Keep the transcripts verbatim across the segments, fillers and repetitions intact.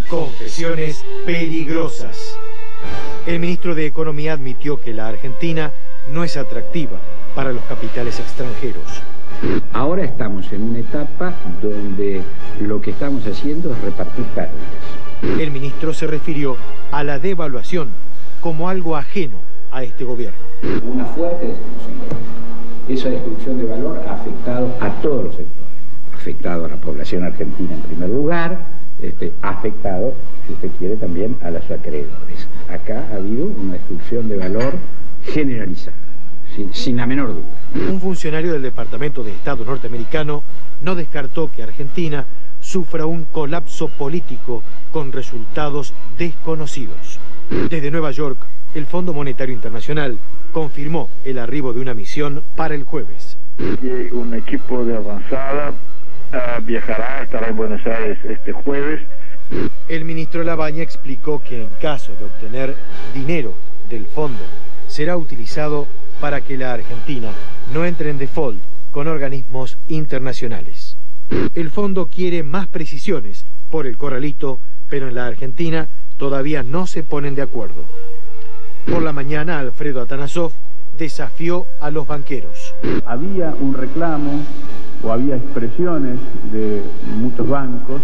Confesiones peligrosas. El ministro de Economía admitió que la Argentina no es atractiva para los capitales extranjeros. Ahora estamos en una etapa donde lo que estamos haciendo es repartir pérdidas. El ministro se refirió a la devaluación como algo ajeno a este gobierno. Una fuerte destrucción de valor. Esa destrucción de valor ha afectado a todos los sectores. Ha afectado a la población argentina en primer lugar, este, ha afectado, si usted quiere, también a los acreedores. Acá ha habido una destrucción de valor generalizada, sin, sin la menor duda. Un funcionario del Departamento de Estado norteamericano no descartó que Argentina sufra un colapso político con resultados desconocidos. Desde Nueva York, el Fondo Monetario Internacional confirmó el arribo de una misión para el jueves. Un equipo de avanzada uh, viajará, estará en Buenos Aires este jueves. El ministro Labaña explicó que en caso de obtener dinero del fondo, será utilizado para que la Argentina no entre en default con organismos internacionales. El fondo quiere más precisiones por el corralito, pero en la Argentina todavía no se ponen de acuerdo. Por la mañana, Alfredo Atanasov desafió a los banqueros. Había un reclamo o había expresiones de muchos bancos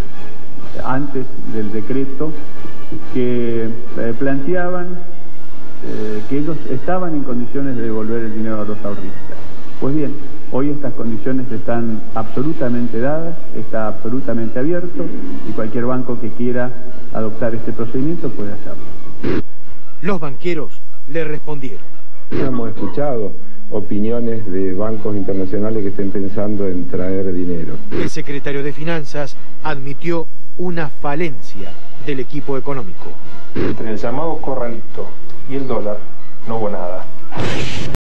antes del decreto que eh, planteaban eh, que ellos estaban en condiciones de devolver el dinero a los ahorristas. Pues bien, hoy estas condiciones están absolutamente dadas, está absolutamente abierto y cualquier banco que quiera adoptar este procedimiento puede hacerlo. Los banqueros le respondieron. Hemos escuchado opiniones de bancos internacionales que estén pensando en traer dinero. El secretario de Finanzas admitió una falencia del equipo económico. Entre el llamado corralito y el dólar no hubo nada.